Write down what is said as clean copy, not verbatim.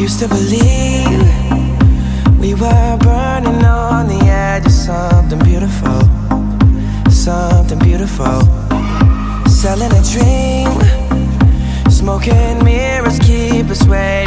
used to believe we were burning on the edge of something beautiful, something beautiful. Selling a dream, smoking mirrors keep us waiting